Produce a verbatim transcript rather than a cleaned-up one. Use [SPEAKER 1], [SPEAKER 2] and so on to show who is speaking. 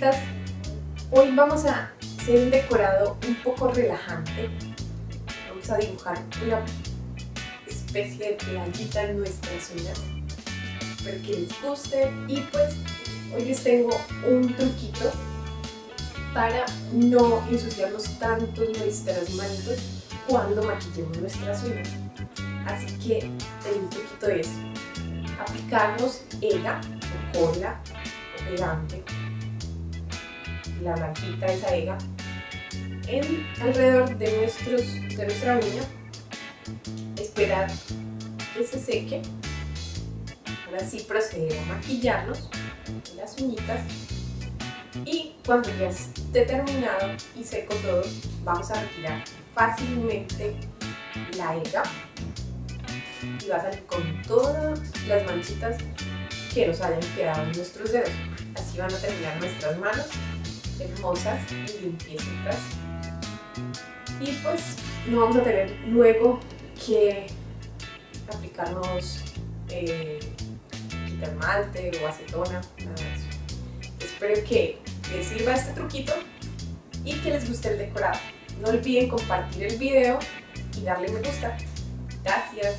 [SPEAKER 1] Mancitas, hoy vamos a hacer un decorado un poco relajante. Vamos a dibujar una especie de playita en nuestras uñas. Espero que les guste y pues hoy les tengo un truquito para no ensuciarnos tanto nuestras manitos cuando maquillemos nuestras uñas. Así que el truquito es aplicarnos EGA o cola o pegante, la blanquita de esa EGA, en alrededor de, nuestros, de nuestra uña, esperar que se seque. Ahora sí proceder a maquillarnos las uñitas y cuando ya esté terminado y seco todo, vamos a retirar fácilmente la EGA y va a salir con todas las manchitas que nos hayan quedado en nuestros dedos. Así van a terminar nuestras manos hermosas y limpiecitas y pues no vamos a tener luego que aplicarnos eh, quitaesmalte o acetona, nada de eso. Espero que les sirva este truquito y que les guste el decorado. No olviden compartir el video y darle me gusta. Gracias.